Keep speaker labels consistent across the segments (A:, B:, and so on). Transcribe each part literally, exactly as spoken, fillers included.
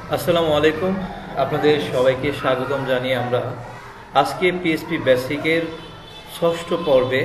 A: আসসালামু আলাইকুম, আপনাদের সবাইকে স্বাগতম জানিয়ে আমরা আজকে পিএইচপি বেসিকের ষষ্ঠ পর্বে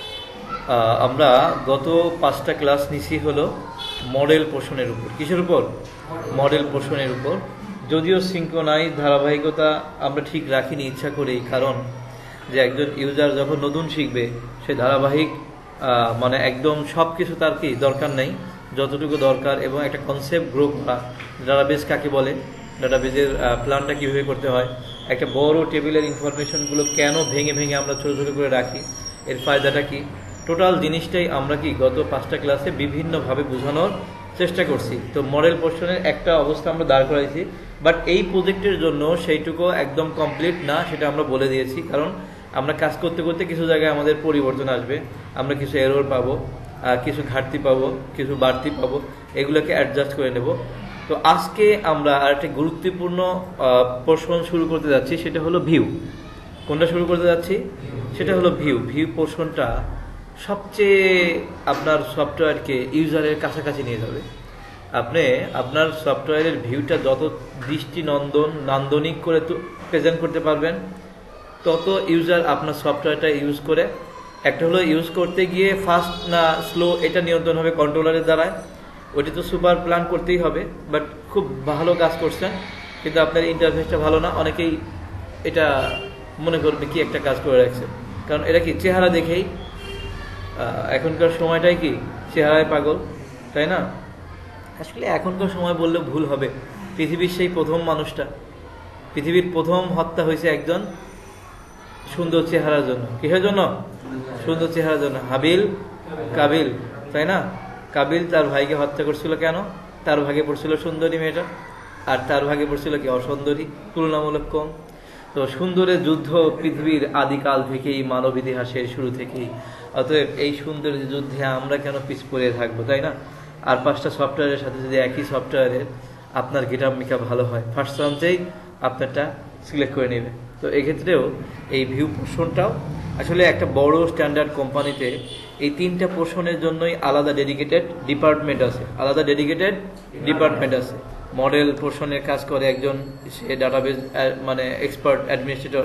A: আমরা গত পাঁচটা ক্লাস নিছি হলো মডেল পোষণের উপর। কিসের উপর? মডেল পোষণের উপর। যদিও সিঙ্ক্রোনাইজ ধারাবাহিকতা আমরা ঠিক রাখিনি ইচ্ছা করেই, কারণ যে একজন ইউজার যখন নতুন শিখবে সে ধারাবাহিক মানে একদম সব কিছু তার কি দরকার নেই, যতটুকু দরকার এবং একটা কনসেপ্ট গ্রো করা, ডাটাবেস কাকে বলে, ডাটাবেসের প্ল্যানটা কীভাবে করতে হয়, একটা বড় টেবিলের ইনফরমেশনগুলো কেন ভেঙে ভেঙে আমরা ছোটো ছোটো করে রাখি, এর ফায়দাটা কি, টোটাল জিনিসটাই আমরা কি গত পাঁচটা ক্লাসে বিভিন্নভাবে বোঝানোর চেষ্টা করছি। তো মডেল পোর্শনের একটা অবস্থা আমরা দাঁড় করাইছি, বাট এই প্রজেক্টের জন্য সেইটুকু একদম কমপ্লিট না, সেটা আমরা বলে দিয়েছি। কারণ আমরা কাজ করতে করতে কিছু জায়গায় আমাদের পরিবর্তন আসবে, আমরা কিছু এরর পাবো, কিছু ঘাটতি পাবো, কিছু বাড়তি পাবো, এগুলোকে অ্যাডজাস্ট করে নেব। তো আজকে আমরা আরেকটা গুরুত্বপূর্ণ পোর্শন শুরু করতে যাচ্ছি, সেটা হলো ভিউ। কোনটা শুরু করতে যাচ্ছি? সেটা হলো ভিউ। ভিউ পোর্শনটা সবচেয়ে আপনার সফটওয়্যারকে ইউজারের কাছাকাছি নিয়ে যাবে। আপনি আপনার সফটওয়্যারের ভিউটা যত দৃষ্টিনন্দন নান্দনিক করে প্রেজেন্ট করতে পারবেন, তত ইউজার আপনার সফটওয়্যারটা ইউজ করে, একটা হলো ইউজ করতে গিয়ে ফাস্ট না স্লো এটা নিয়ন্ত্রণ হবে কন্ট্রোলারের দ্বারায়। ওটি তো সুপার প্ল্যান করতেই হবে, বাট খুব ভালো কাজ করছেন, কিন্তু আপনার ইন্টারফেসটা ভালো না, অনেকেই এটা মনে করবে কি একটা কাজ করে রাখছে। কারণ এটা কি চেহারা দেখেই, এখনকার সময়টাই কি চেহারায় পাগল, তাই না? আসলে এখনকার সময় বললে ভুল হবে। পৃথিবীর সেই প্রথম মানুষটা, পৃথিবীর প্রথম হত্যা হয়েছে একজন সুন্দর চেহারার জন্য। কিসের জন্য? সুন্দর চেহারার জন্য। হাবিল কাবিল, তাই না? কাবিল তার ভাইকে হত্যা করছিল কেন? তার ভাগে পড়ছিল সুন্দরী মেয়েটা, আর তার ভাগে পড়ছিল কি অসুন্দরী, তুলনামূলক কম। তো সুন্দরের যুদ্ধ পৃথিবীর আদিকাল থেকেই, মানব ইতিহাসের শুরু থেকেই। অতএব এই সুন্দরের যুদ্ধে আমরা কেন পিছ পড়ে থাকবো, তাই না? আর পাঁচটা সফটওয়্যারের সাথে যদি একই সফটওয়্যারের আপনার গেটআপ মেকআপ ভালো হয়, ফার্স্ট চান্সেই আপনারটা সিলেক্ট করে নেবে। তো এক্ষেত্রেও এই ভিউ পোর্শনটাও আসলে একটা বড় স্ট্যান্ডার্ড কোম্পানিতে এই তিনটা পোর্শনের জন্যই আলাদা ডেডিকেটেড ডিপার্টমেন্ট আছে, আলাদা ডেডিকেটেড ডিপার্টমেন্ট আছে। মডেল পোর্শনের কাজ করে একজন, সে ডাটাবেস মানে এক্সপার্ট অ্যাডমিনিস্ট্রেটর,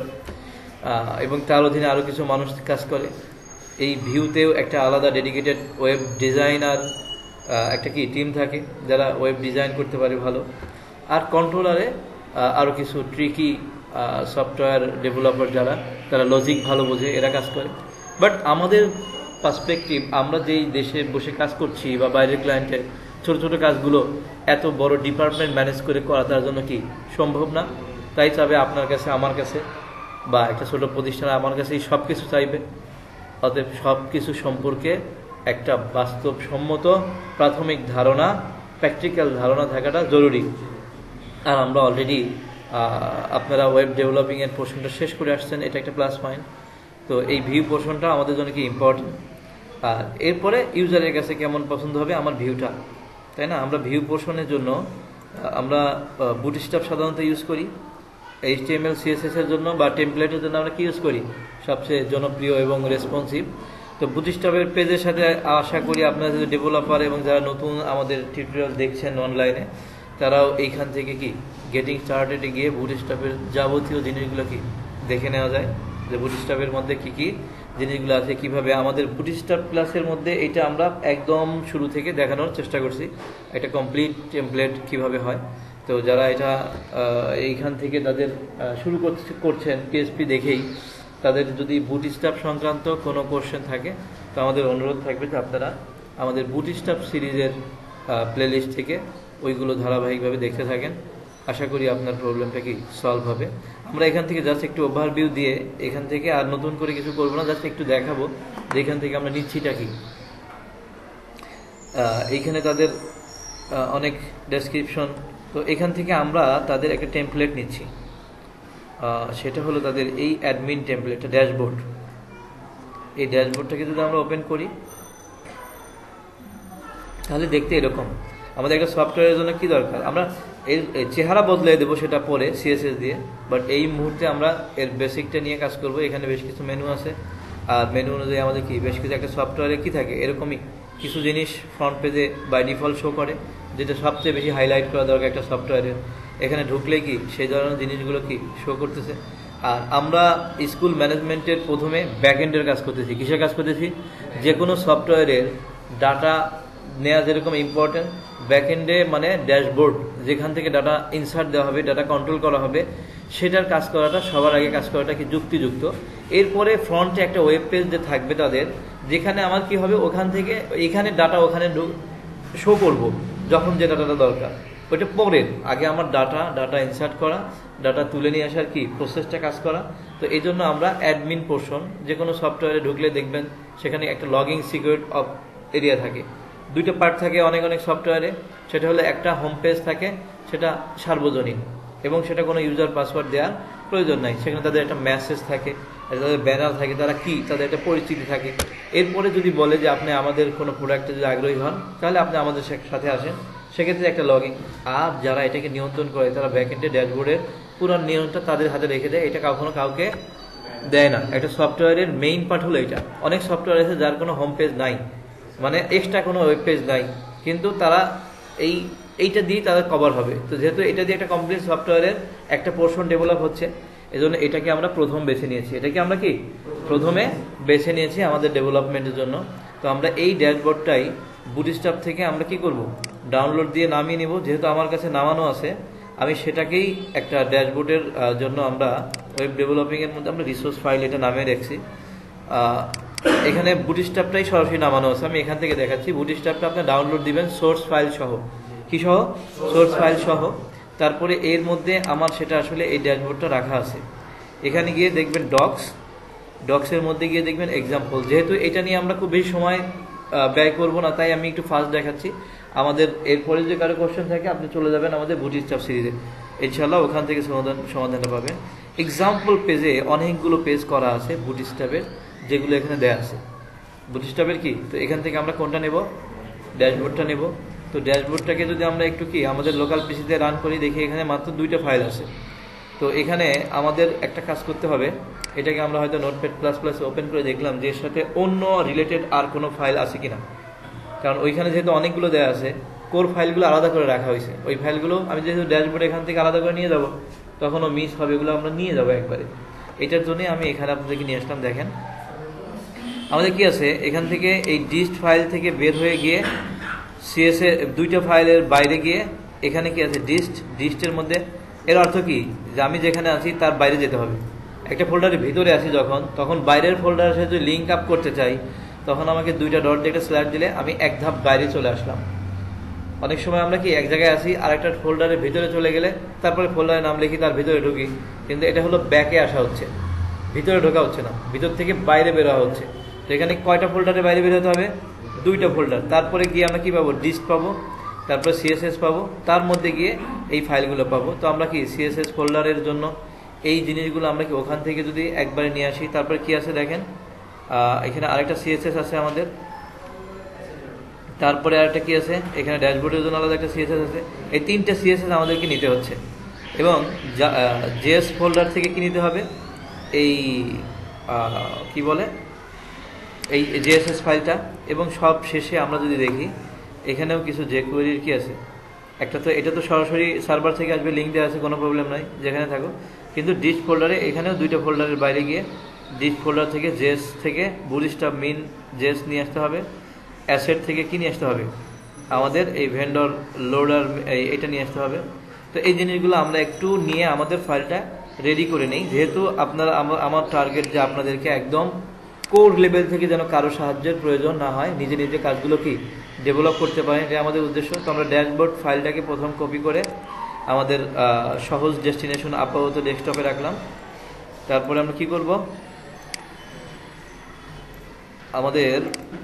A: এবং তার অধীনে আরও কিছু মানুষ কাজ করে। এই ভিউতেও একটা আলাদা ডেডিকেটেড ওয়েব ডিজাইনার একটা কি টিম থাকে, যারা ওয়েব ডিজাইন করতে পারে ভালো। আর কন্ট্রোলারে আরও কিছু ট্রিকি সফটওয়্যার ডেভেলপার যারা, তারা লজিক ভালো বোঝে, এরা কাজ করে। বাট আমাদের পার্সপেক্টিভ, আমরা যেই দেশে বসে কাজ করছি বা বাইরের ক্লায়েন্টের ছোটো ছোটো কাজগুলো এত বড় ডিপার্টমেন্ট ম্যানেজ করে করা তার জন্য কি সম্ভব না। তাই চাবে আপনার কাছে, আমার কাছে, বা একটা ছোটো প্রতিষ্ঠান আমার কাছে সব কিছু চাইবে। অতএব সব কিছু সম্পর্কে একটা বাস্তবসম্মত প্রাথমিক ধারণা, প্র্যাকটিক্যাল ধারণা থাকাটা জরুরি। আর আমরা অলরেডি আপনারা ওয়েব ডেভেলপিংয়ের পোর্শনটা শেষ করে আসছেন, এটা একটা প্লাস পয়েন্ট। তো এই ভিউ পোর্শনটা আমাদের জন্য কি ইম্পর্টেন্ট। আর এরপরে ইউজারের কাছে কেমন পছন্দ হবে আমার ভিউটা, তাই না? আমরা ভিউ পোর্শনের জন্য আমরা বুটস্ট্র্যাপ সাধারণত ইউজ করি। এইচটিএমএল সিএসএস এর জন্য বা টেমপ্লেটের জন্য আমরা কি ইউজ করি? সবচেয়ে জনপ্রিয় এবং রেসপন্সিভ। তো বুটস্ট্র্যাপের পেজের সাথে আশা করি আপনারা যদি ডেভেলপার এবং যারা নতুন আমাদের টিউটোরিয়াল দেখছেন অনলাইনে, তারাও এইখান থেকে কি গেটিং স্টার্টেডে গিয়ে বুটস্ট্র্যাপের যাবতীয় জিনিসগুলো কি দেখে নেওয়া যায়, যে বুটস্ট্র্যাপের মধ্যে কি কি জিনিসগুলো আছে, কিভাবে আমাদের বুটস্ট্র্যাপ ক্লাসের মধ্যে এটা আমরা একদম শুরু থেকে দেখানোর চেষ্টা করছি, একটা কমপ্লিট টেমপ্লেট কিভাবে হয়। তো যারা এটা এইখান থেকে তাদের শুরু করছেন পিএইচপি দেখেই, তাদের যদি বুটস্ট্র্যাপ সংক্রান্ত কোনো কোশ্চেন থাকে, তো আমাদের অনুরোধ থাকবে যে আপনারা আমাদের বুটস্ট্র্যাপ সিরিজের প্লেলিস্ট থেকে ওইগুলো ধারাবাহিকভাবে দেখতে থাকেন। আশা করি আপনার প্রবলেমটা কি সলভ হবে। আমরা এখান থেকে জাস্ট একটু ওভারভিউ দিয়ে এখান থেকে আর নতুন করে কিছু করবো না, জাস্ট একটু দেখাবো যে এখান থেকে আমরা নিচ্ছিটা কি। এইখানে তাদের অনেক ডেসক্রিপশন, তো এখান থেকে আমরা তাদের একটা টেমপ্লেট নিচ্ছি, সেটা হলো তাদের এই অ্যাডমিন টেমপ্লেটটা, ড্যাশবোর্ড। এই ড্যাশবোর্ডটাকে যদি আমরা ওপেন করি তাহলে দেখতে এরকম। আমাদের একটা সফটওয়্যারের জন্য কি দরকার, আমরা এর চেহারা বদলে দেবো সেটা পরে সিএসএস দিয়ে, বাট এই মুহূর্তে আমরা এর বেসিকটা নিয়ে কাজ করব। এখানে বেশ কিছু মেনু আছে, আর মেনু অনুযায়ী আমাদের কি বেশ কিছু একটা সফটওয়্যারে কি থাকে, এরকমই কিছু জিনিস ফ্রন্ট পেজে বাই ডিফল্ট শো করে, যেটা সবচেয়ে বেশি হাইলাইট করা দরকার একটা সফটওয়্যারের। এখানে ঢুকলে কি সেই ধরনের জিনিসগুলো কি শো করতেছে। আর আমরা স্কুল ম্যানেজমেন্টের প্রথমে ব্যাকএন্ডের কাজ করতেছি। কিসের কাজ করতেছি? যে কোনো সফটওয়্যারের ডাটা নেওয়া যেরকম ইম্পর্টেন্ট, ব্যাকএন্ডে মানে ড্যাশবোর্ড যেখান থেকে ডাটা ইনসার্ট দেওয়া হবে, ডাটা কন্ট্রোল করা হবে, সেটার কাজ করাটা সবার আগে কাজ করাটা কি যুক্তিযুক্ত। এরপরে ফ্রন্টে একটা ওয়েব পেজ যে থাকবে তাদের, যেখানে আমার কি হবে ওখান থেকে এখানে ডাটা ওখানে শো করব যখন যে ডাটাটা দরকার। ওইটা পরের, আগে আমার ডাটা ডাটা ইনসার্ট করা, ডাটা তুলে নিয়ে আসার কি প্রসেসটা কাজ করা। তো এই জন্য আমরা অ্যাডমিন পোর্শন, যে কোনো সফটওয়্যারে ঢুকলে দেখবেন সেখানে একটা লগিং সিকিউর অফ এরিয়া থাকে। দুইটা পার্ট থাকে অনেক অনেক সফটওয়্যারে। সেটা হলো একটা হোম পেজ থাকে, সেটা সার্বজনীন এবং সেটা কোনো ইউজার পাসওয়ার্ড দেওয়ার প্রয়োজন নাই। সেখানে তাদের একটা মেসেজ থাকে, তাদের ব্যানার থাকে, তারা কি তাদের একটা পরিচিতি থাকে। এরপরে যদি বলে যে আপনি আমাদের কোনো প্রোডাক্টে যদি আগ্রহী হন তাহলে আপনি আমাদের সাথে আসেন, সেক্ষেত্রে একটা লগইন। আর যারা এটাকে নিয়ন্ত্রণ করে তারা ব্যাকএন্ডে ড্যাশবোর্ডের পুরো নিয়ন্ত্রণ তাদের হাতে রেখে দেয়, এটা কখনো কাউকে দেয় না। একটা সফটওয়্যারের মেইন পার্ট হলো এটা। অনেক সফটওয়্যার আছে যার কোনো হোম পেজ নাই, মানে এক্সট্রা কোনো ওয়েব পেজ নাই, কিন্তু তারা এই এইটা দিয়ে তাদের কভার হবে। তো যেহেতু এটা দিয়ে একটা কমপ্লিট সফটওয়্যারের একটা পোর্শন ডেভেলপ হচ্ছে, এজন্য এটাকে আমরা প্রথম বেছে নিয়েছি। এটাকে আমরা কি প্রথমে বেছে নিয়েছি আমাদের ডেভেলপমেন্টের জন্য। তো আমরা এই ড্যাশবোর্ডটাই বুটস্ট্র্যাপ থেকে আমরা কি করব, ডাউনলোড দিয়ে নামিয়ে নিব। যেহেতু আমার কাছে নামানো আছে, আমি সেটাকেই একটা ড্যাশবোর্ডের জন্য আমরা ওয়েব ডেভেলপিংয়ের মধ্যে আমরা রিসোর্স ফাইল এটা নামিয়ে রাখছি। এখানে বুটস্ট্র্যাপটাই সরাসরি নামানো আছে, আমি এখান থেকে দেখাচ্ছি। বুটস্ট্র্যাপটা আপনি ডাউনলোড দিবেন সোর্স ফাইল সহ। কি সহ? সোর্স ফাইল সহ। তারপরে এর মধ্যে আমার সেটা আসলে এই ড্যাশবোর্ডটা রাখা আছে। এখানে গিয়ে দেখবেন ডক্স, ডক্সের মধ্যে গিয়ে দেখবেন এক্সাম্পল। যেহেতু এটা নিয়ে আমরা খুব বেশি সময় ব্যয় করব না, তাই আমি একটু ফাস্ট দেখাচ্ছি। আমাদের এরপরে যে কারো কোশ্চেন থাকে আপনি চলে যাবেন আমাদের বুটস্ট্র্যাপ সিরিজে, ইনশাআল্লাহ ওখান থেকে সমাধান সমাধানটা পাবেন। এক্সাম্পল পেজে অনেকগুলো পেজ করা আছে বুটস্ট্র্যাপের, যেগুলো এখানে দেয়া আছে বুটস্ট্র্যাপের কি। তো এখান থেকে আমরা কোনটা নেব? ড্যাশবোর্ডটা নেব। তো ড্যাশবোর্ডটাকে যদি আমরা একটু কি আমাদের লোকাল পিসিতে রান করি, দেখি এখানে মাত্র দুইটা ফাইল আছে। তো এখানে আমাদের একটা কাজ করতে হবে, এটাকে আমরা হয়তো নোটপ্যাড প্লাস প্লাস ওপেন করে দেখলাম যে এর সাথে অন্য রিলেটেড আর কোনো ফাইল আছে কিনা। কারণ ওইখানে যেহেতু অনেকগুলো দেওয়া আছে, কোর ফাইলগুলো আলাদা করে রাখা হয়েছে। ওই ফাইলগুলো আমি যেহেতু ড্যাশবোর্ড এখান থেকে আলাদা করে নিয়ে যাব, তখনও মিস হবে, এগুলো আমরা নিয়ে যাবো একবারে। এটার জন্যই আমি এখানে আপনাদেরকে নিয়ে আসলাম। দেখেন আমাদের কি আছে, এখান থেকে এই ডিস্ট ফাইল থেকে বের হয়ে গিয়ে সিএসএ দুইটা ফাইলের বাইরে গিয়ে এখানে কি আছে ডিস্ট। ডিস্টের মধ্যে এর অর্থ কি যে আমি যেখানে আছি তার বাইরে যেতে হবে। একটা ফোল্ডারের ভিতরে আছি যখন, তখন বাইরের ফোল্ডারের সাথে যদি লিঙ্ক আপ করতে চাই, তখন আমাকে দুইটা ডট দিয়ে একটা স্ল্যাশ দিলে আমি এক ধাপ বাইরে চলে আসলাম। অনেক সময় আমরা কি এক জায়গায় আসি, আর একটা ফোল্ডারের ভিতরে চলে গেলে তারপরে ফোল্ডারের নাম লিখি, তার ভিতরে ঢুকি, কিন্তু এটা হলো ব্যাকে আসা হচ্ছে, ভিতরে ঢোকা হচ্ছে না, ভিতর থেকে বাইরে বেরোয়া হচ্ছে। তো এখানে কয়টা ফোল্ডারের বাইরে বেরোতে হবে? দুইটা ফোল্ডার। তারপরে গিয়ে আমরা কি পাবো? ডিস্ট পাবো, তারপরে সিএসএস পাবো, তার মধ্যে গিয়ে এই ফাইলগুলো পাবো। তো আমরা কি সিএসএস ফোল্ডারের জন্য এই জিনিসগুলো আমরা কি ওখান থেকে যদি একবারে নিয়ে আসি। তারপরে কি আছে দেখেন, এখানে আরেকটা সিএসএস আছে আমাদের, তারপরে আরেকটা কি আছে, এখানে ড্যাশবোর্ডের জন্য আলাদা একটা সিএসএস আছে। এই তিনটা সিএসএস আমাদেরকে নিতে হচ্ছে। এবং জেএস ফোল্ডার থেকে কি নিতে হবে? এই কি বলে এই জেএসএস ফাইলটা। এবং সব শেষে আমরা যদি দেখি এখানেও কিছু জেকুয়েরির কি আছে, একটা তো এটা তো সরাসরি সার্ভার থেকে আসবে, লিঙ্ক দেওয়া আছে, কোনো প্রবলেম নাই, যেখানে থাকো। কিন্তু ডিস্ট ফোল্ডারে এখানেও দুইটা ফোল্ডারের বাইরে গিয়ে ডিস্ট ফোল্ডার থেকে জেএস থেকে বুটস্ট্র্যাপ মিন জেএস নিয়ে আসতে হবে। অ্যাসেট থেকে কি নিয়ে আসতে হবে? আমাদের এই ভেন্ডর লোডার এটা নিয়ে আসতে হবে। তো এই জিনিসগুলো আমরা একটু নিয়ে আমাদের ফাইলটা রেডি করে নেই। যেহেতু আপনারা আমার টার্গেট যে আপনাদেরকে একদম কোর লেভেল থেকে যেন কারো সাহায্যের প্রয়োজন না হয়, নিজে নিজে কাজগুলো কি ডেভেলপ করতে পারেন, এটা আমাদের উদ্দেশ্য। তো আমরা ড্যাশবোর্ড ফাইলটাকে প্রথম কপি করে আমাদের সহজ ডেস্টিনেশন আপাতত ডেস্কটপে রাখলাম। তারপরে আমরা কি করব, আমাদের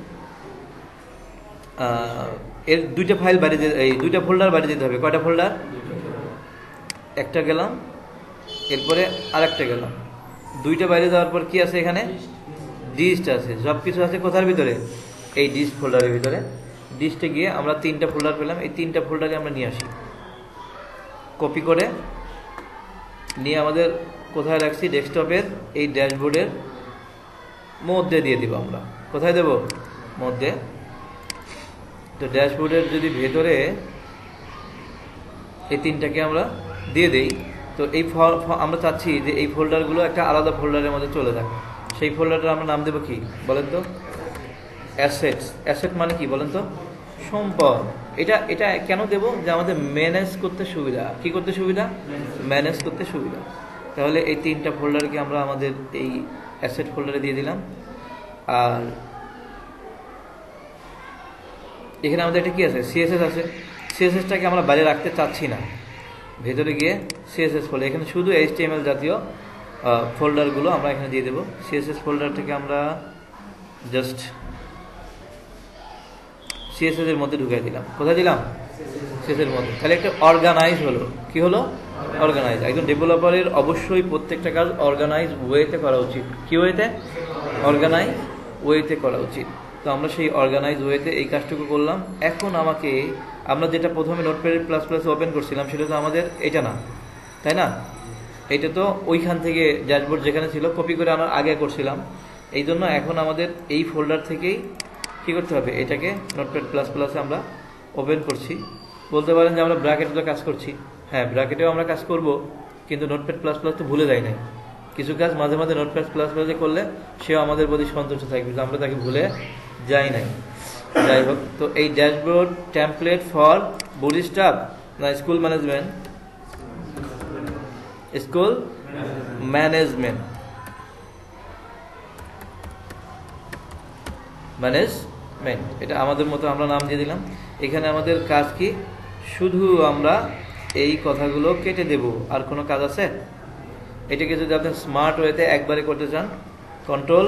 A: এর দুইটা ফাইল বাইরে এই দুইটা ফোল্ডার বাইরে যেতে হবে। কয়টা ফোল্ডার? একটা গেলাম, এরপরে আরেকটা গেলাম। দুইটা বাইরে যাওয়ার পর কি আছে, এখানে ডিস্ট আছে, সব কিছু আছে কোথার ভিতরে? এই ডিস্ট ফোল্ডারের ভিতরে। ডিস্টে গিয়ে আমরা তিনটা ফোল্ডার পেলাম, এই তিনটা ফোল্ডারে আমরা নিয়ে আসি, কপি করে নিয়ে আমাদের কোথায় রাখছি? ডেস্কটপের এই ড্যাশবোর্ডের মধ্যে দিয়ে দিব। আমরা কোথায় দেব? মধ্যে। তো ড্যাশবোর্ডের যদি ভেতরে এই তিনটাকে আমরা দিয়ে দেই, তো এই আমরা চাচ্ছি যে এই ফোল্ডারগুলো একটা আলাদা ফোল্ডারের মধ্যে চলে যাক। সেই ফোল্ডারটার আমরা নাম দেবো কি বলেন তো? অ্যাসেটস। অ্যাসেট মানে কি বলেন তো? সম্পদ। এটা এটা কেন দেব? যে আমাদের ম্যানেজ করতে সুবিধা। কি করতে সুবিধা? ম্যানেজ করতে সুবিধা। তাহলে এই তিনটা ফোল্ডারকে আমরা আমাদের এই অ্যাসেট ফোল্ডারে দিয়ে দিলাম। আর এখানে আমাদের এটা কি আছে? সিএসএস আছে। সিএসএসটাকে আমরা বাইরে রাখতে চাচ্ছি না, ভেতরে গিয়ে সিএসএস ফোল্ডার, এখানে শুধু এইচটিএমএল জাতীয় ফোল্ডারগুলো আমরা এখানে দিয়ে দেবো। সিএসএস ফোল্ডার থেকে আমরা জাস্ট সিএসএস এর মধ্যে ঢুকিয়ে দিলাম। কোথায় দিলাম? সিএসএস এর মধ্যে। তাহলে একটা অর্গানাইজ হলো। কি হলো? অর্গানাইজ। একজন ডেভেলপারের অবশ্যই প্রত্যেকটা কাজ অর্গানাইজ ওয়েতে করা উচিত। কি ওয়েতে? অর্গানাইজ ওয়েতে করা উচিত। তো আমরা সেই অর্গানাইজ ওয়েতে এই কাজটুকু করলাম। এখন আমাকে আমরা যেটা প্রথমে নোটপ্যাড প্লাস প্লাস ওপেন করছিলাম সেটা তো আমাদের এটা না, তাই না? এটা তো ওইখান থেকে ড্যাশবোর্ড যেখানে ছিল কপি করে আনার আগে করছিলাম। এই জন্য এখন আমাদের এই ফোল্ডার থেকেই কি করতে হবে? এটাকে নোটপ্যাড প্লাস প্লাসে আমরা ওপেন করছি। বলতে পারেন যে আমরা ব্র্যাকেটে তো কাজ করছি। হ্যাঁ, ব্র্যাকেটেও আমরা কাজ করব, কিন্তু নোটপ্যাড প্লাস প্লাস তো ভুলে যাই নাই। কিছু কাজ মাঝে মাঝে নোটপ্যাড প্লাস প্লাসে করলে সেও আমাদের প্রতি সন্তুষ্ট থাকবে যে আমরা তাকে ভুলে যাই নাই। যাই হোক, তো এই ড্যাশবোর্ড টেমপ্লেট ফর বুটস্ট্র্যাপ না school management? School management management এটা আমাদের মতো আমরা নাম দিয়ে দিলাম। এখানে আমাদের কাজ কি? শুধু আমরা এই কথাগুলো কেটে দেব। আর কোনো কাজ আছে? এটাকে যদি আপনি স্মার্ট ওয়েতে একবারে করতে চান, কন্ট্রোল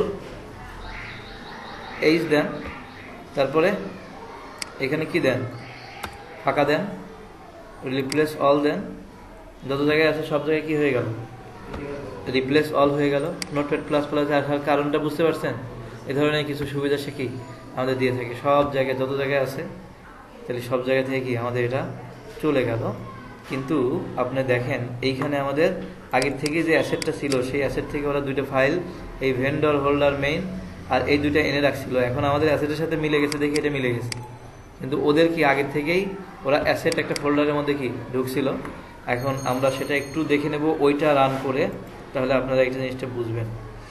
A: এইচ দেন, তারপরে এখানে কি দেন? ফাঁকা দেন, রিপ্লেস অল দেন। যত জায়গায় আছে সব জায়গায় কি হয়ে গেল? রিপ্লেস অল হয়ে গেল। নোটপ্যাড প্লাস প্লাসে আসার কারণটা বুঝতে পারছেন? এ ধরনের কিছু সুবিধা সে কি আমাদের দিয়ে থাকে সব জায়গায়, যত জায়গায় আছে। তাহলে সব জায়গা থেকে কি আমাদের এটা চলে গেল। কিন্তু আপনি দেখেন এইখানে আমাদের আগের থেকে যে অ্যাসেটটা ছিল সেই অ্যাসেট থেকে ওরা দুইটা ফাইল, এই ভেন্ডর হোল্ডার মেইন আর এই দুইটা এনে রাখছিল। এখন আমাদের অ্যাসেটের সাথে মিলে গেছে, দেখি এটা মিলে গেছে। কিন্তু ওদের কি আগের থেকেই ওরা অ্যাসেট একটা ফোল্ডারের মধ্যে কি ঢুকছিল। এখন আমরা সেটা একটু দেখে নেব ওইটা রান করে, তাহলে আপনারা একটা জিনিসটা বুঝবেন।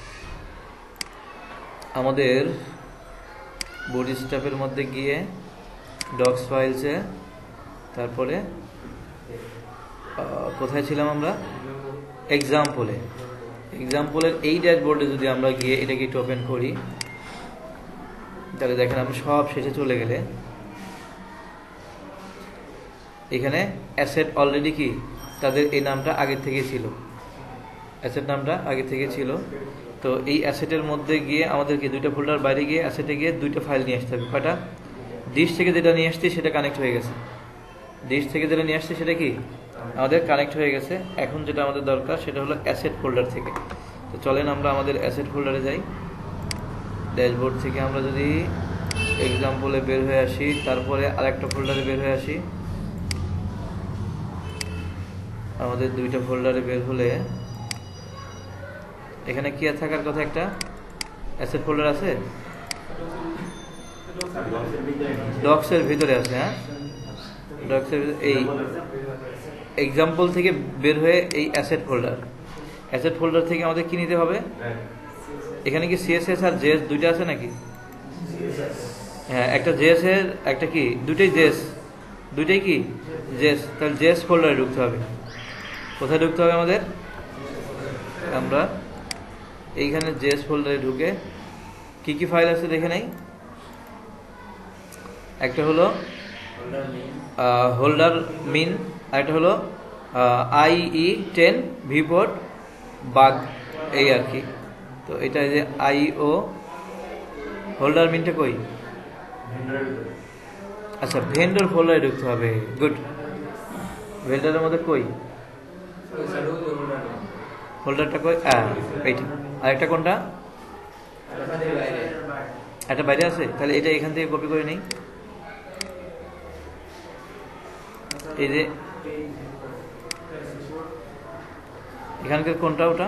A: আমাদের বুটস্ট্র্যাপের মধ্যে গিয়ে ডক্স ফাইলসে, তারপরে কোথায় ছিলাম আমরা? এক্সাম্পলে। এক্সাম্পলের এই ড্যাশবোর্ডে যদি আমরা গিয়ে এটাকে একটু ওপেন করি, তাহলে দেখেন আমরা সব শেষে চলে গেলে এখানে অ্যাসেট অলরেডি কি তাদের এই নামটা আগের থেকে ছিল, অ্যাসেট নামটা আগে থেকে ছিল। তো এই অ্যাসেটের মধ্যে গিয়ে আমাদেরকে দুইটা ফোল্ডার বাইরে গিয়ে অ্যাসেটে গিয়ে দুইটা ফাইল নিয়ে আসতে হবে। কয়টা? ডিশ থেকে যেটা নিয়ে আসছি সেটা কানেক্ট হয়ে গেছে। ডিশ থেকে যেটা নিয়ে আসছি সেটা কি আমাদের কানেক্ট হয়ে গেছে। এখন যেটা আমাদের দরকার সেটা হলো অ্যাসেট ফোল্ডার থেকে। তো চলেন আমরা আমাদের অ্যাসেট ফোল্ডারে যাই। ড্যাশবোর্ড থেকে আমরা যদি এক্সাম্পলে বের হয়ে আসি, তারপরে আরেকটা ফোল্ডারে বের হয়ে আসি। আমাদের দুইটা ফোল্ডারে বের হলে এখানে কি থাকার কথা? একটা অ্যাসেট ফোল্ডার আছে, ডক্সের ভিতরে আছে। হ্যাঁ, ডক্সের এই এক্সাম্পল থেকে বের হয়ে এই অ্যাসেট ফোল্ডার, অ্যাসেট ফোল্ডার থেকে আমাদের কি নিতে হবে? এখানে কি সিএসএস আর জেএস দুইটা আছে নাকি? হ্যাঁ, একটা জেএস এর একটা কি, দুইটাই জেএস, দুইটাই কি জেএস। তাহলে জেএস ফোল্ডারে ঢুকতে হবে। কোথায় ঢুকতে হবে আমাদের? আমরা এইখানে জেএস ফোল্ডারে ঢুকে কি কি ফাইল আছে দেখে নেই। একটা হলো হোল্ডার মিন, আর একটা হলো আইই টেন ভিপোর্ট বাগ, এই আর কি। তো এটা যে আইও হোল্ডার মিনটা কই? আচ্ছা, ভেন্ডর ফোল্ডারে ঢুকতে হবে। গুড। ভেন্ডরের মধ্যে কই হোল্ডারটা? কই? হ্যাঁ, এইটা। আর একটা কোনটা? একটা বাইরে আছে। তাহলে এটা এখান থেকে কপি করে নেই। এই যে এখানকার কোনটা? ওটা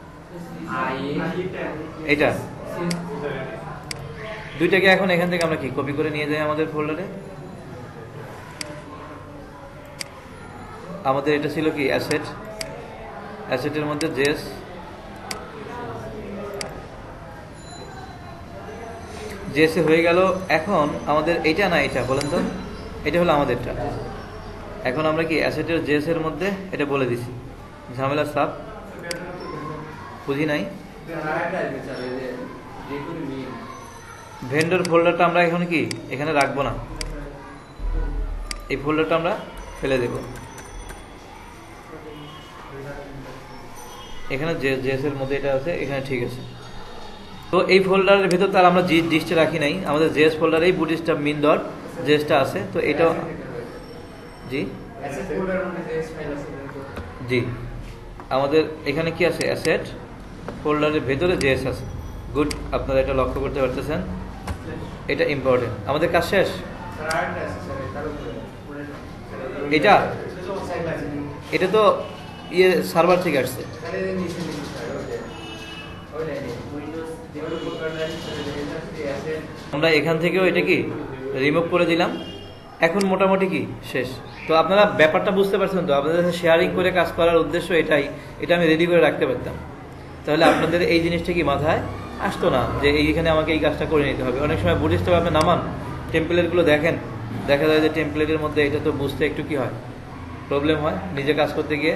A: এটা। দুইটাকে এখন এখান থেকে আমরা কি কপি করে নিয়ে যাই আমাদের ফোল্ডারে। আমাদের এটা ছিল কি অ্যাসেট, অ্যাসেটের মধ্যে জেস, জেসে হয়ে গেল। এখন আমাদের এটা না এটা বলেন তো, এটা হলো আমাদেরটা। এখন আমরা কি অ্যাসেটের জেসের মধ্যে এটা বলে দিছি, ঝামেলা সাপ বুঝি নাই। ভেন্ডর ফোল্ডারটা আমরা এখন কি এখানে রাখবো না, এই ফোল্ডারটা আমরা ফেলে দেব। এখানে জেস এর মধ্যে এটা আছে, এখানে ঠিক আছে। তো এই ফোল্ডারের ভেতর তার আমরা জি ডিসটা রাখি নাই, আমাদের জেএস ফোল্ডারেই বুটিস্টা মিন ডট জেএসটা আছে। তো এটা জি জি আমাদের এখানে কি আছে, অ্যাসেট ফোল্ডারের ভেতরে জেএস আছে। গুড, আপনারা এটা লক্ষ্য করতে পারতেছেন, এটা ইম্পর্টেন্ট। আমাদের কাজ শেষ। এটা এটা তো ইয়ে সার্ভার থেকে আসছে। আমরা এখান থেকেও এটা কি রিমুভ করে দিলাম। এখন মোটামুটি কি শেষ। তো আপনারা ব্যাপারটা বুঝতে পারছেন তো, আপনাদের সাথে শেয়ারিং করে কাজ করার উদ্দেশ্য এটাই, এটা আমি রেডি করে রাখতে পারতাম, তাহলে আপনাদের এই জিনিসটা কি মাথায় আসতো না যে এইখানে আমাকে এই কাজটা করে নিতে হবে। অনেক সময় বুঝতে হবে, আপনি নামান টেমপ্লেটগুলো দেখেন, দেখা যায় যে টেমপ্লেটের মধ্যে এটা তো বুঝতে একটু কি হয়, প্রবলেম হয় নিজে কাজ করতে গিয়ে।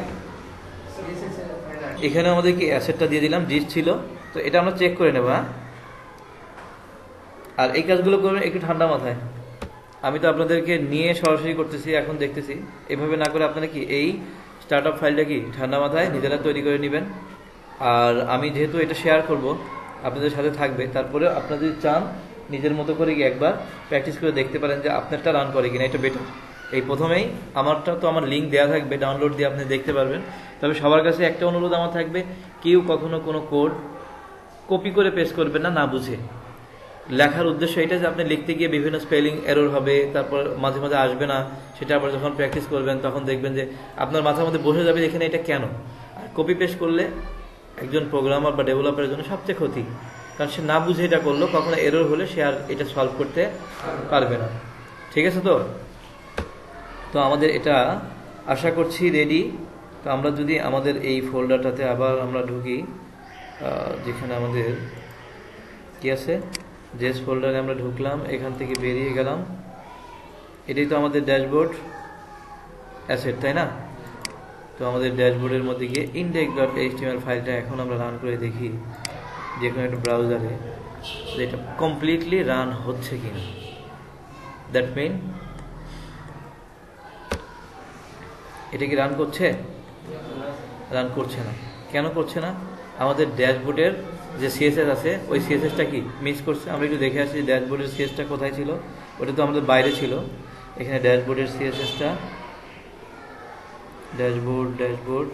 A: এখানে আমাদের কি অ্যাসেটটা দিয়ে দিলাম, জিস ছিল, তো এটা আমরা চেক করে নেব। হ্যাঁ, আর এই কাজগুলো করবেন একটু ঠান্ডা মাথায়। আমি তো আপনাদেরকে নিয়ে সরাসরি করতেছি, এখন দেখতেছি, এভাবে না করে আপনারা কি এই স্টার্ট আপ ফাইলটা কি ঠান্ডা মাথায় নিজেরা তৈরি করে নেবেন। আর আমি যেহেতু এটা শেয়ার করব, আপনাদের সাথে থাকবে, তারপরে আপনারা যদি চান নিজের মতো করে গিয়ে একবার প্র্যাকটিস করে দেখতে পারেন যে আপনারটা রান করে কিনা, এটা বেটার। এই প্রথমেই আমারটা তো আমার লিঙ্ক দেওয়া থাকবে, ডাউনলোড দিয়ে আপনি দেখতে পারবেন। তবে সবার কাছে একটা অনুরোধ আমার থাকবে, কেউ কখনো কোনো কোড কপি করে পেস্ট করবেন না, না বুঝে। লেখার উদ্দেশ্য এটা যে আপনি লিখতে গিয়ে বিভিন্ন স্পেলিং এরর হবে, তারপর মাঝে মাঝে আসবে না, সেটা আবার যখন প্র্যাকটিস করবেন তখন দেখবেন যে আপনার মাথার মধ্যে বসে যাবে এখানে এটা কেন। আর কপি পেস্ট করলে একজন প্রোগ্রামার বা ডেভেলপারের জন্য সবচেয়ে ক্ষতি, কারণ সে না বুঝে এটা করলো, কখনো এরর হলে সে আর এটা সলভ করতে পারবে না। ঠিক আছে তো তো আমাদের এটা আশা করছি রেডি। তো আমরা যদি আমাদের এই ফোল্ডারটাতে আবার আমরা ঢুকি, যেখানে আমাদের কি আছে জেস ফোল্ডারে আমরা ঢুকলাম, এখান থেকে বেরিয়ে গেলাম। এটাই তো আমাদের ড্যাশবোর্ড অ্যাসেট, তাই না? তো আমাদের ড্যাশবোর্ডের মধ্যে গিয়ে ইন্ডেক্স ডট এইচটিএমএল ফাইলটা এখন আমরা রান করে দেখি যে কোনো একটা ব্রাউজারে যে এটা কমপ্লিটলি রান হচ্ছে কিনা। দ্যাট মিন এটা কি রান করছে? রান করছে না। কেন করছে না? আমাদের ড্যাশবোর্ডের যে সিএসএস আছে ওই সিএসএসটা কি মিস করছে। আমরা একটু দেখে আসি ড্যাশবোর্ডের সিএসটা কোথায় ছিল। ওটা তো আমাদের বাইরে ছিল। এখানে ড্যাশবোর্ডের সিএসএসটা, ড্যাশবোর্ড ড্যাশবোর্ড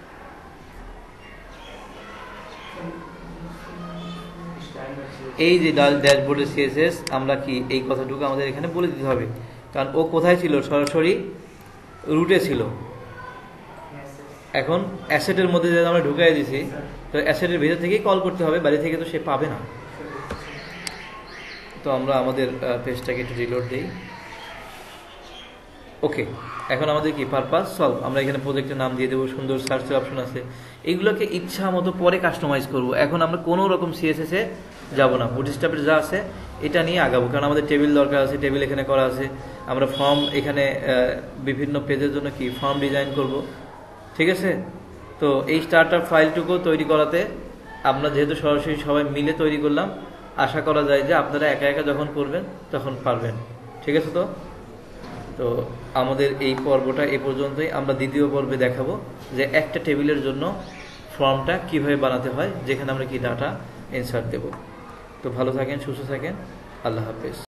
A: এই যে ড্যাশবোর্ডের সিএসএস, আমরা কি এই কথাটুকু আমাদের এখানে বলে দিতে হবে, কারণ ও কোথায় ছিল? সরাসরি রুটে ছিল। এখন অ্যাসেটের মধ্যে যে আমরা ঢুকাই দিছি, তো অ্যাসেটের ভেতর থেকেই কল করতে হবে, বাইরে থেকে তো সে পাবে না। তো আমরা আমাদের পেজটাকে একটু রিলোড দিই। ওকে, এখন আমাদের কি পারপাস সলভ। আমরা এখানে প্রজেক্টের নাম দিয়ে দেবো, সুন্দর সার্চের অপশন আছে, এইগুলোকে ইচ্ছা মতো পরে কাস্টমাইজ করব। এখন আমরা কোনো রকম সিএসএস এ যাব না, বুটস্ট্র্যাপের যা আছে এটা নিয়ে আগাবো, কারণ আমাদের টেবিল দরকার আছে, টেবিল এখানে করা আছে। আমরা ফর্ম এখানে বিভিন্ন পেজের জন্য কি ফর্ম ডিজাইন করব, ঠিক আছে? তো এই স্টার্টআপ ফাইলটুকু তৈরি করাতে আমরা যেহেতু সরাসরি সবাই মিলে তৈরি করলাম, আশা করা যায় যে আপনারা একা একা যখন করবেন তখন পারবেন। ঠিক আছে? তো তো আমাদের এই পর্বটা এ পর্যন্তই। আমরা দ্বিতীয় পর্বে দেখাবো যে একটা টেবিলের জন্য ফর্মটা কিভাবে বানাতে হয়, যেখানে আমরা কি ডাটা ইনসার্ট দেব। তো ভালো থাকেন, সুস্থ থাকেন, আল্লাহ হাফেজ।